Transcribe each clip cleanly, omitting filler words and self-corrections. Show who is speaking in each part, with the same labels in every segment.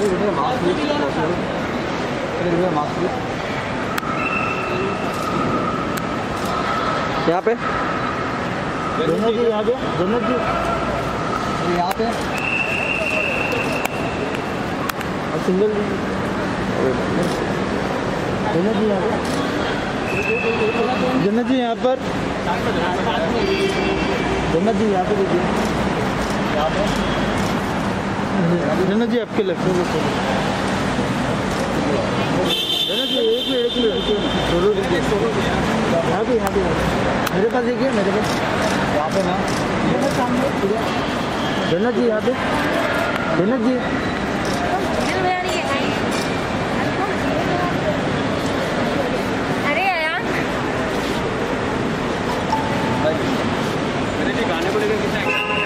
Speaker 1: यहाँ पे
Speaker 2: जन्नत जी, यहाँ पे जन्नत जी, यहाँ पे सिंगल जन्नत जी, यहाँ पे जन्नत जी, यहाँ पर जन्नत जी, यहाँ पे देखिए, यहाँ पे जन्नत जी आपके लेफ्ट में जन्नत जी, एक मिनट जरूर देखिए, यहाँ पे मेरे पास देखिए, मेरे पास यहाँ पे ना जन्नत जी, यहाँ पे जन्नत जी,
Speaker 3: अरे अयान
Speaker 4: मेरे जी गाने को लेकर कितना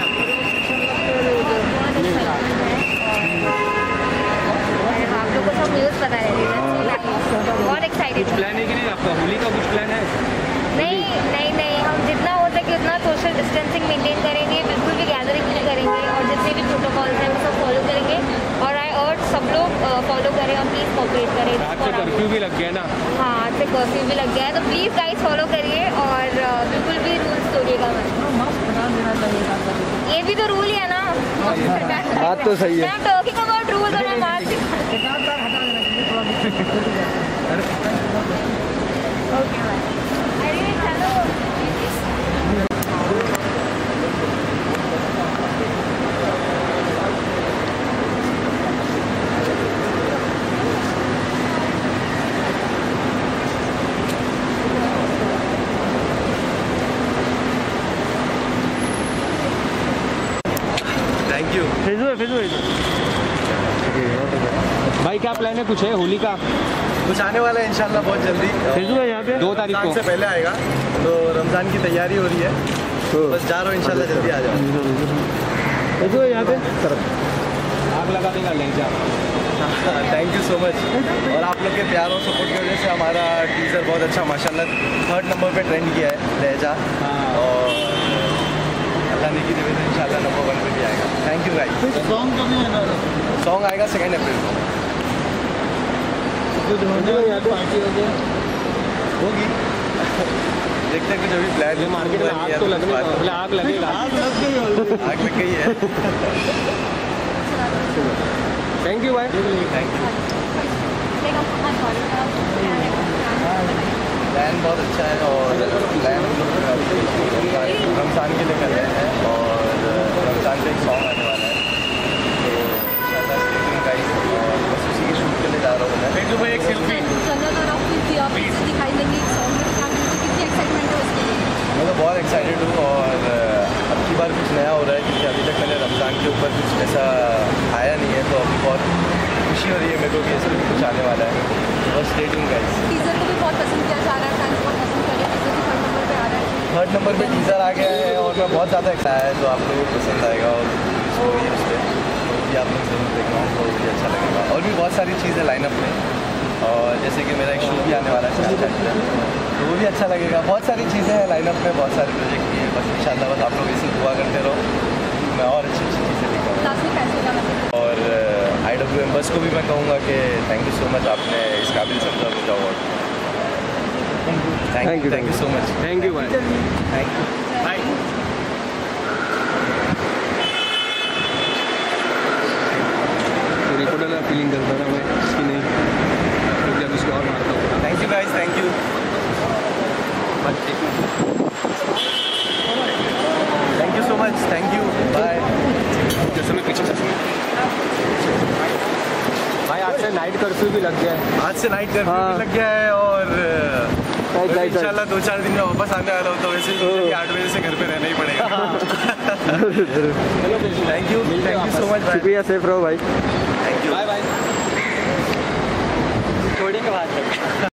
Speaker 3: आप लोग को सब न्यूज़ पता है, बहुत एक्साइटेड।
Speaker 4: कुछ प्लान है कि नहीं आपका? होली का कुछ प्लान है?
Speaker 3: नहीं, हम जितना हो सके उतना सोशल डिस्टेंसिंग मेंटेन करेंगे, बिल्कुल भी गैदरिंग नहीं करेंगे और जितने भी प्रोटोकॉल्स हैं वो सब फॉलो करेंगे और सब लोग फॉलो करें और प्लीज़ कोऑपरेट करें।
Speaker 4: आज से कर्फ्यू भी लग गया ना?
Speaker 3: हाँ, आज से कर्फ्यू भी लग गया है, तो प्लीज़ गाइस फॉलो करिए और बिल्कुल भी रूल्स तोड़िएगा मत। ये भी तो रूल ही है ना।
Speaker 1: बात तो सही है।
Speaker 3: मैं टॉकिंग अबाउट रूल्स और मैं मास्क ओके बाय। अरे चलो
Speaker 4: थैंक यू।
Speaker 2: फैजू
Speaker 4: भाई क्या प्लान है? कुछ है होली का?
Speaker 5: कुछ आने वाला है इंशाल्लाह बहुत जल्दी।
Speaker 2: फैजू है यहाँ पे
Speaker 4: 2 तारीख को
Speaker 5: से पहले आएगा, तो रमज़ान की तैयारी हो रही है, तो बस जा रहा हूँ इंशाल्लाह जल्दी आ जाओ।
Speaker 2: फैजू है यहाँ पे
Speaker 4: आग लगा देगा लहजा।
Speaker 5: Thank you so much. और आप लोग के प्यार और सपोर्ट की वजह से हमारा टीज़र बहुत अच्छा माशाल्लाह 3rd नंबर पे ट्रेंड किया है लहजा, और अल्लाह ने की देवे तो इंशाल्लाह नंबर 1 पे भी आएगा। Thank you guys.
Speaker 2: सॉन्ग कब है?
Speaker 5: सॉन्ग आएगा 2 अप्रैल को।
Speaker 2: पार्टी
Speaker 5: होगी, देखते हैं कुछ अभी प्लान।
Speaker 4: मार्केट में आग तो लगने वाला, आग लगेगा।
Speaker 5: आग लग गई है।
Speaker 4: थैंक यू भाई।
Speaker 5: Thank you. प्लान बहुत अच्छा है और प्लान रमज़ान के लिए कर रहे हैं और रमज़ान पे एक सॉन्ग आने वाला है, तो इंशाल्लाह स्टे ट्यून्ड गाइस। और बस उसी के शूट के लिए जा रहा हूँ मैं।
Speaker 4: फैजू भाई एक सेल्फी
Speaker 3: दिखाई देंगे एक सॉन्ग में, कितनी एक्साइटमेंट है उसके लिए?
Speaker 5: मैं तो बहुत एक्साइटेड हूँ और अब की बार कुछ नया हो रहा है, क्योंकि अभी तक मैंने रमज़ान के ऊपर कुछ ऐसा आया नहीं है, तो अभी बहुत खुशी हो रही है मेरे को कि ऐसा भी कुछ आने वाला है। बस स्टे ट्यून्ड गाइस।
Speaker 3: टीजर को भी बहुत पसंद किया जा रहा है, फैंस बहुत पसंद कर रहे हैं, टीजर भी 3rd नंबर पे आ रहा है।
Speaker 5: 3rd नंबर पे टीज़र आ गया है और मैं बहुत ज़्यादा एक्साइटेड है, तो आप लोगों को पसंद आएगा और स्टोरी है उस पर, ये आप लोग जरूर देखना, तो मुझे अच्छा लगेगा। और भी बहुत सारी चीज़ें लाइनअप में, और जैसे कि मेरा एक शो भी आने वाला है स्नैपचैट पे, तो वो भी अच्छा लगेगा। बहुत सारी चीज़ें हैं लाइनअप में, बहुत सारे प्रोजेक्ट भी हैं। बस इंशाल्लाह बस आप लोग इसे दुआ करते रहो, मैं और अच्छी अच्छी चीज़ें लेकर आऊँ। और IWM बस को भी मैं कहूँगा कि थैंक यू सो मच, आपने इस काबिल समझा मुझे award. Thank you so much.
Speaker 4: Thank you भाई।
Speaker 5: Thank you.
Speaker 4: Bye. Recorder feeling करता था मैं इसकी नहीं, क्योंकि अब इसको और मारता हूँ।
Speaker 5: Thank you guys, thank you. Thank you so much, thank you, bye.
Speaker 4: जैसे मैं पीछे भाई आज से नाइट कर्फ्यू भी लग गया है।
Speaker 5: आज से नाइट कर्फ्यू भी लग गया है और इंशाल्लाह 2-4 दिन में वापस आने वाला हूँ, तो वैसे भी 8 बजे से घर पे रहना ही पड़ेगा।
Speaker 1: थैंक यू सो मच, शुक्रिया, सेफ रहो भाई।
Speaker 5: Thank you,
Speaker 4: bye bye.